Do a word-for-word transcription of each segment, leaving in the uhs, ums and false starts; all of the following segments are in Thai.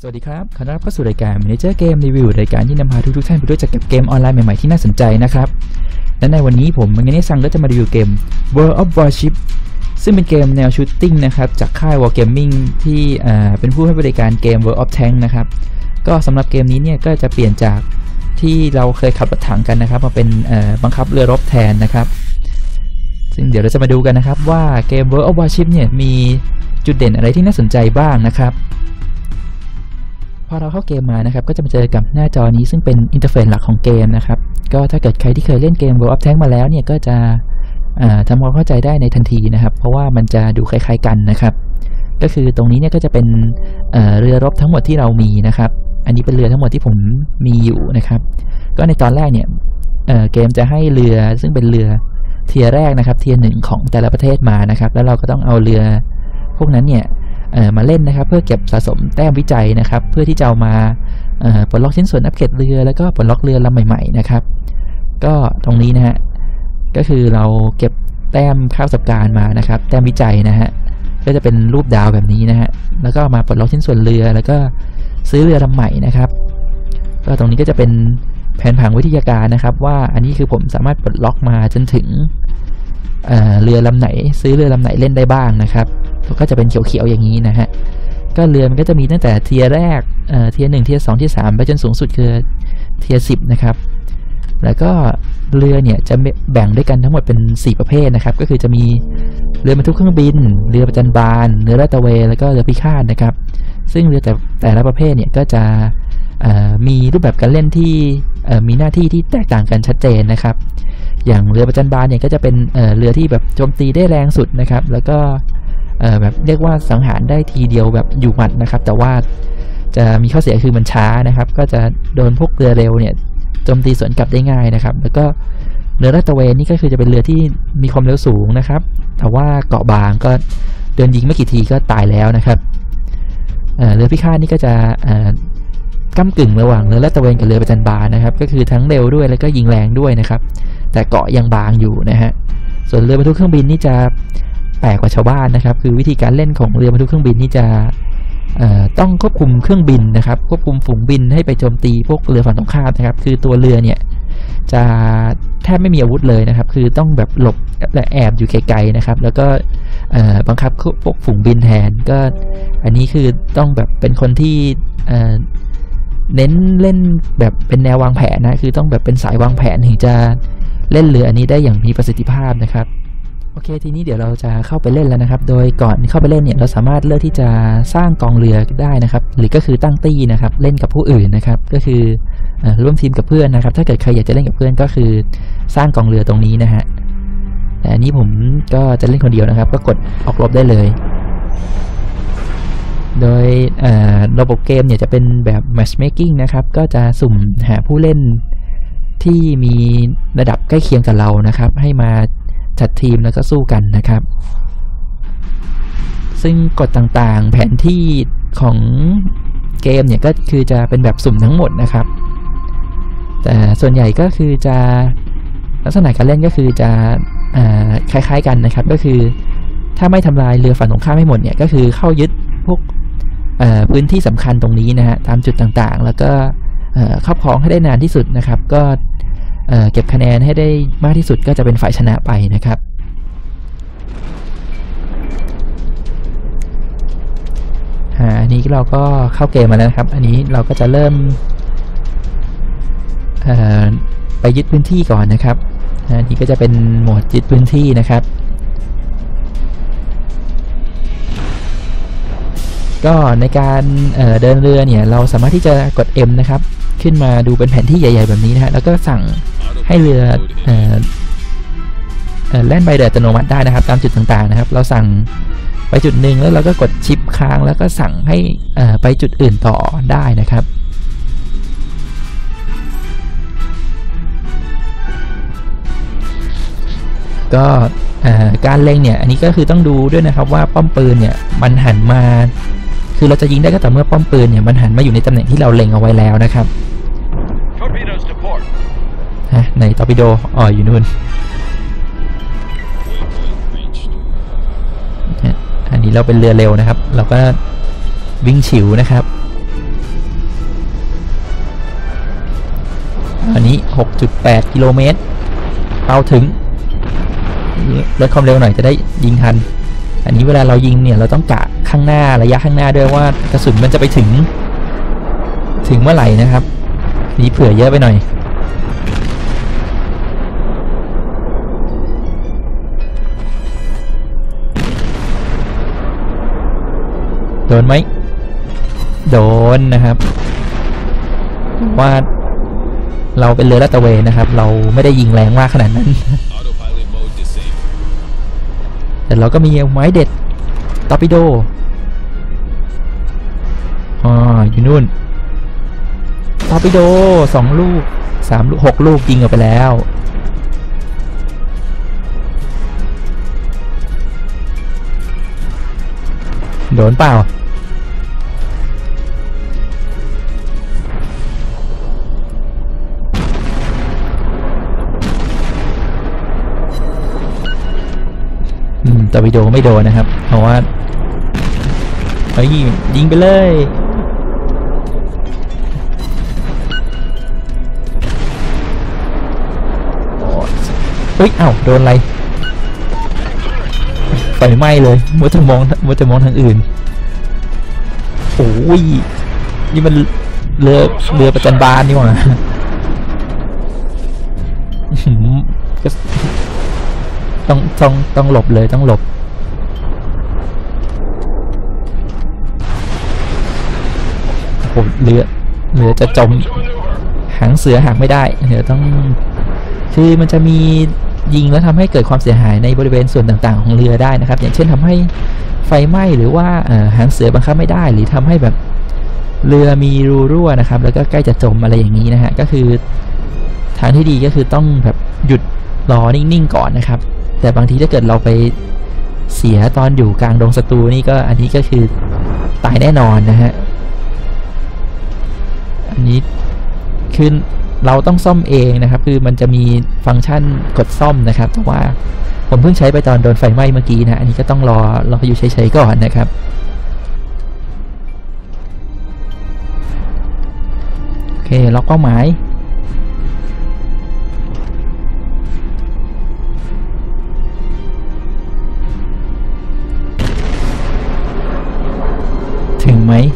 สวัสดีครับขอต้อนรับเข้าสู่รายการ Manager Game Review รายการที่นำพาทุกๆท่านไปรู้จักกับเกมออนไลน์ใหม่ๆที่น่าสนใจนะครับและในวันนี้ผมมังเงเนซังก็จะมารีวิวเกม World of Warship ซึ่งเป็นเกมแนวชูตติ้งนะครับจากค่าย Wargaming ที่เป็นผู้ให้บริการเกม World of Tanks นะครับก็สำหรับเกมนี้เนี่ยก็จะเปลี่ยนจากที่เราเคยขับรถถังกันนะครับมาเป็นบังคับเรือรบแทนนะครับซึ่งเดี๋ยวเราจะมาดูกันนะครับว่าเกม World of Warship เนี่ยมีจุดเด่นอะไรที่น่าสนใจบ้างนะครับพอเราเข้าเกมมานะครับก็จะมาเจอกับหน้าจอนี้ซึ่งเป็นอินเทอร์เฟซหลักของเกมนะครับก็ถ้าเกิดใครที่เคยเล่นเกม World of Tanks มาแล้วเนี่ยก็จะทำความเข้าใจได้ในทันทีนะครับเพราะว่ามันจะดูคล้ายๆกันนะครับก็คือตรงนี้เนี่ยก็จะเป็นเ, เรือรบทั้งหมดที่เรามีนะครับอันนี้เป็นเรือทั้งหมดที่ผมมีอยู่นะครับก็ในตอนแรกเนี่ยเ, เกมจะให้เรือซึ่งเป็นเรือเทียร์แรกนะครับเทียร์หนึ่งของแต่ละประเทศมานะครับแล้วเราก็ต้องเอาเรือพวกนั้นเนี่ยมาเล่นนะครับเพื่อเก็บสะสมแต้มวิจัยนะครับเพื่อที่จะเอามาปลดล็อกชิ้นส่วนอัปเกรดเรือแล้วก็ปลดล็อกเรือลำใหม่ๆนะครับก็ตรงนี้นะฮะก็คือเราเก็บแต้มค่าประสบการณ์มานะครับแต้มวิจัยนะฮะก็จะเป็นรูปดาวแบบนี้นะฮะแล้วก็มาปลดล็อกชิ้นส่วนเรือแล้วก็ซื้อเรือลำใหม่นะครับก็ตรงนี้ก็จะเป็นแผนผังวิทยาการนะครับว่าอันนี้คือผมสามารถปลดล็อกมาจนถึง เ, เรือลำไหนซื้อเรือลำไหนเล่นได้บ้างนะครับก็จะเป็นเขียวๆอย่างนี้นะฮะก็เรือมันก็จะมีตั้งแต่เทียร์แรกเอ่อเทียร์หนึ่งเทียร์สองเทียร์สามไปจนสูงสุดคือเทียร์สิบนะครับแล้วก็เรือเนี่ยจะแบ่งด้วยกันทั้งหมดเป็นสี่ประเภทนะครับก็คือจะมีเรือบรรทุกเครื่องบินเรือประจันบานเรือลาดตระเวนแล้วก็เรือพิฆาตนะครับซึ่งเรือแต่แต่ละประเภทเนี่ยก็จะมีรูปแบบการเล่นที่มีหน้าที่ที่แตกต่างกันชัดเจนนะครับอย่างเรือประจันบานเนี่ยก็จะเป็นเรือที่แบบโจมตีได้แรงสุดนะครับแล้วก็แบบเรียกว่าสังหารได้ทีเดียวแบบอยู่หมัดนะครับแต่ว่าจะมีข้อเสียคือมันช้านะครับก็จะโดนพวกเรือเร็วเนี่ยโจมตีสวนกลับได้ง่ายนะครับแล้วก็เรือลาดตระเวนนี่ก็คือจะเป็นเรือที่มีความเร็วสูงนะครับแต่ว่าเกาะบางก็เดินยิงไม่กี่ทีก็ตายแล้วนะครับเรือพิฆาตนี่ก็จะก้ำกึ่งระหว่างเรือลาดตระเวนกับเรือประจันบานนะครับก็คือทั้งเร็วด้วยแล้วก็ยิงแรงด้วยนะครับแต่เกาะยังบางอยู่นะฮะส่วนเรือบรรทุกเครื่องบินนี่จะแปลกกว่าชาวบ้านนะครับคือวิธีการเล่นของเรือบรรทุกเครื่องบินนี่จะต้องควบคุมเครื่องบินนะครับควบคุมฝูงบินให้ไปโจมตีพวกเรือฝั่งตรงข้ามนะครับคือตัวเรือเนี่ยจะแทบไม่มีอาวุธเลยนะครับคือต้องแบบหลบและแอบอยู่ไกลๆนะครับแล้วก็บังคับพวกฝูงบินแทนก็อันนี้คือต้องแบบเป็นคนที่เน้นเล่นแบบเป็นแนววางแผนนะคือต้องแบบเป็นสายวางแผนถึงจะเล่นเรืออันนี้ได้อย่างมีประสิทธิภาพนะครับโอเคทีนี้เดี๋ยวเราจะเข้าไปเล่นแล้วนะครับโดยก่อนเข้าไปเล่นเนี่ยเราสามารถเลือกที่จะสร้างกองเรือได้นะครับหรือก็คือตั้งตี้นะครับเล่นกับผู้อื่นนะครับก็คือร่วมทีมกับเพื่อนนะครับถ้าเกิดใครอยากจะเล่นกับเพื่อนก็คือสร้างกองเรือตรงนี้นะฮะแต่อันนี้ผมก็จะเล่นคนเดียวนะครับก็กดออกรบได้เลยโดยระบบเกมเนี่ยจะเป็นแบบ matchmaking นะครับก็จะสุ่มหาผู้เล่นที่มีระดับใกล้เคียงกับเรานะครับให้มาจัดทีมแล้วก็สู้กันนะครับซึ่งกฎต่างๆแผนที่ของเกมเนี่ยก็คือจะเป็นแบบสุ่มทั้งหมดนะครับแต่ส่วนใหญ่ก็คือจะลักษณะการเล่นก็คือจะคล้ายๆกันนะครับก็คือถ้าไม่ทำลายเรือฝั่งตรงข้ามให้หมดเนี่ยก็คือเข้ายึดพวกพื้นที่สำคัญตรงนี้นะฮะตามจุดต่างๆแล้วก็ครอบครองให้ได้นานที่สุดนะครับก็เก็บคะแนนให้ได้มากที่สุดก็จะเป็นฝ่ายชนะไปนะครับอันนี้เราก็เข้าเกมมาแล้วนะครับอันนี้เราก็จะเริ่มไปยึดพื้นที่ก่อนนะครับอันนี้ก็จะเป็นโหมดยึดพื้นที่นะครับก็ในการเ, เดินเรือเนี่ยเราสามารถที่จะกด M นะครับขึ้นมาดูเป็นแผนที่ใหญ่ๆแบบนี้นะฮะแล้วก็สั่งให้เรือเอ่อเอ่อแล่นไปโดยอัตโนมัติได้นะครับตามจุดต่างๆนะครับเราสั่งไปจุดหนึ่งแล้วเราก็กดชิปค้างแล้วก็สั่งให้เอ่อไปจุดอื่นต่อได้นะครับก็การเล็งเนี่ยอันนี้ก็คือต้องดูด้วยนะครับว่าป้อมปืนเนี่ยมันหันมาคือเราจะยิงได้ก็ต่อเมื่อป้อมปืนเนี่ยมันหันมาอยู่ในตำแหน่งที่เราเล็งเอาไว้แล้วนะครับฮะในตอร์ปิโดอ๋ออยู่นู่นอันนี้เราเป็นเรือเร็วนะครับเราก็วิ่งฉิวนะครับอันนี้ หกจุดแปด กิโลเมตรเอาถึงลดความเร็วหน่อยจะได้ยิงทันอันนี้เวลาเรายิงเนี่ยเราต้องกะข้างหน้าระยะข้างหน้าด้วยว่ากระสุนมันจะไปถึงถึงเมื่อไหร่นะครับนี่เผื่อเยอะไปหน่อยโดนไหมโดนนะครับว่าเราเป็นเรือลาดตระเวนนะครับเราไม่ได้ยิงแรงมากขนาดนั้นแต่เราก็มีไม้เด็ดตอร์ปิโดอ๋ออยู่นู่นตอร์ปิโดสองลูกสามลูกหกลูกยิงออกไปแล้วโดนเปล่าอืมตอร์ปิโดไม่โดนนะครับเพราะว่าเฮ้ยยิงไปเลยเฮ้ยเอ้าโดนอะไรไฟไหม้เลยมัวจะมองมัวจะมองทางอื่นโอ้ยนี่มันเรือเรือประจันบานนี่หว่าต้องต้องต้องหลบเลยต้องหลบโอ้เรือเรือจะจมหางเสือหักไม่ได้เดี๋ยวต้องคือมันจะมียิงแล้วทำให้เกิดความเสียหายในบริเวณส่วนต่างๆของเรือได้นะครับอย่างเช่นทำให้ไฟไหม้หรือว่าหางเสือบังคับไม่ได้หรือทำให้แบบเรือมีรูรั่วนะครับแล้วก็ใกล้จะจมอะไรอย่างนี้นะฮะก็คือทางที่ดีก็คือต้องแบบหยุดรอนิ่งๆก่อนนะครับแต่บางทีถ้าเกิดเราไปเสียตอนอยู่กลางดงศัตรูนี่ก็อันนี้ก็คือตายแน่นอนนะฮะอันนี้คือเราต้องซ่อมเองนะครับคือมันจะมีฟังก์ชันกดซ่อมนะครับแต่ว่าผมเพิ่งใช้ไปตอนโดนไฟไหม้เมื่อกี้นะอันนี้ก็ต้องรอรออยู่เฉยๆก่อนนะครับโอเคล็อกเป้าหมายถึงไหม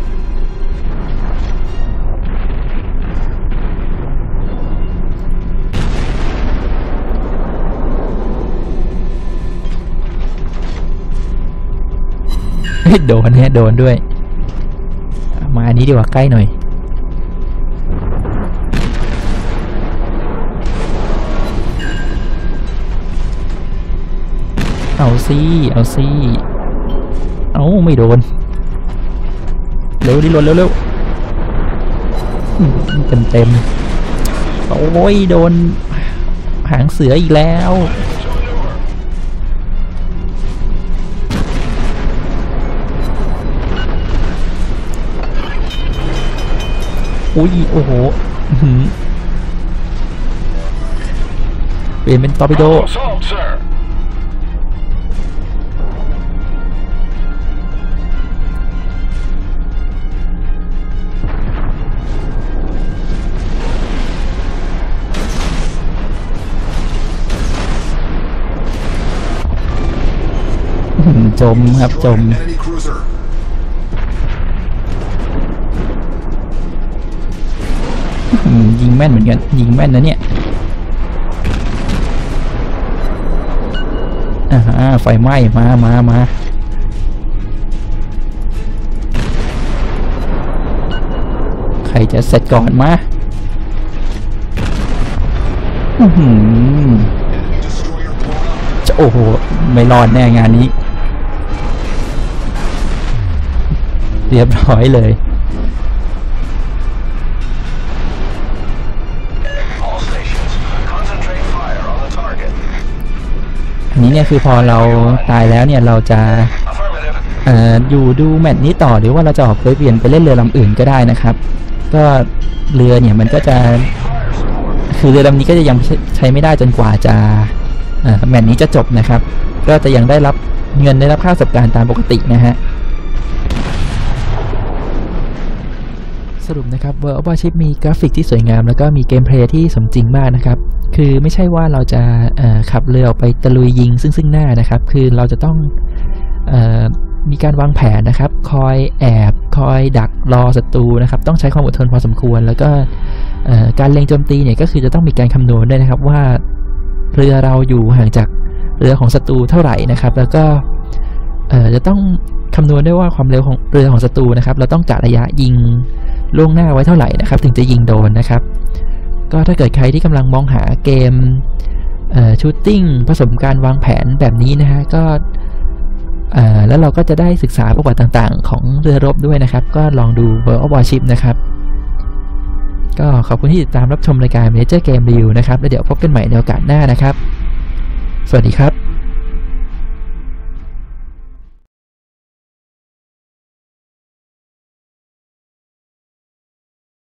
โดนฮะโดนด้วยมาอันนี้ดีกว่าใกล้หน่อยเอาซิเอาซิเอาไม่โดนเร็วดิลนเร็วเร็วเต็มเต็มโอ้ยโดนหางเสืออีกแล้วอุ้ยโอ้โหเปลี่ยนเป็นตอร์ปิโดจมครับจมยิงแม่นเหมือนกันยิงแม่นนะเนี่ยอ่าไฟไหม้มามามาใครจะเสร็จก่อนมาจะโอ้โหไม่รอดแน่งานนี้เรียบร้อยเลยอันนี้เนี่ยคือพอเราตายแล้วเนี่ยเราจะเอ่ออยู่ดูแมตช์นี้ต่อหรือว่าเราจะออกไปเปลี่ยนไปเล่นเรือลำอื่นก็ได้นะครับก็เรือเนี่ยมันก็จะคือเรือลำนี้ก็จะยังใช้ไม่ได้จนกว่าจะแมตช์นี้จะจบนะครับก็จะยังได้รับเงินได้รับค่าประสบการณ์ตามปกตินะฮะสรุปนะครับ World of Warship มีกราฟิกที่สวยงามแล้วก็มีเกมเพลย์ที่สมจริงมากนะครับคือไม่ใช่ว่าเราจะขับเรือออกไปตะลุยยิงซึ่งซึ่งหน้านะครับคือเราจะต้องเอ่อมีการวางแผนนะครับคอยแอบคอยดักรอศัตรูนะครับต้องใช้ความอดทนพอสมควรแล้วก็การเล็งโจมตีเนี่ยก็คือจะต้องมีการคำนวณด้วยนะครับว่าเรือเราอยู่ห่างจากเรือของศัตรูเท่าไหร่นะครับแล้วก็จะต้องคำนวณด้วยว่าความเร็วของเรือของศัตรูนะครับเราต้องกะระยะยิงล่วงหน้าไว้เท่าไหร่นะครับถึงจะยิงโดนนะครับก็ถ้าเกิดใครที่กำลังมองหาเกมชูตติ้งผสมการวางแผนแบบนี้นะฮะก็แล้วเราก็จะได้ศึกษาประวัติต่างๆของเรือรบด้วยนะครับก็ลองดู World of Warship นะครับก็ขอบคุณที่ติดตามรับชมรายการ Manager Game Review นะครับแล้วเดี๋ยวพบกันใหม่ในโอกาสหน้านะครับสวัสดีครับ